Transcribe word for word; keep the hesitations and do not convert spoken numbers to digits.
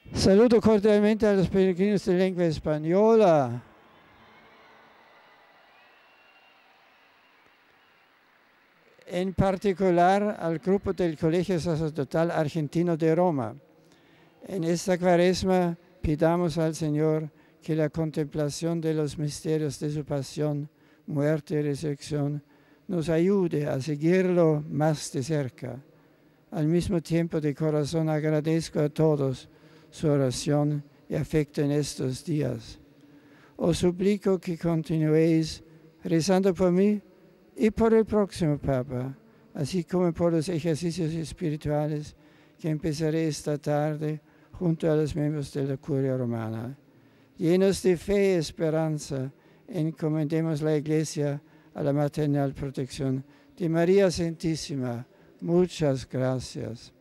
Saludo cordialmente a los peregrinos de lengua española. En particular al grupo del Colegio Sacerdotal Argentino de Roma. En esta Cuaresma pidamos al Señor que la contemplación de los misterios de su pasión, muerte y resurrección nos ayude a seguirlo más de cerca. Al mismo tiempo, de corazón agradezco a todos su oración y afecto en estos días. Os suplico que continuéis rezando por mí y por el próximo Papa, así como por los ejercicios espirituales que empezaré esta tarde junto a los miembros de la Curia Romana. Llenos de fe y esperanza, encomendemos la Iglesia a la maternal protección de María Santísima. Muchas gracias.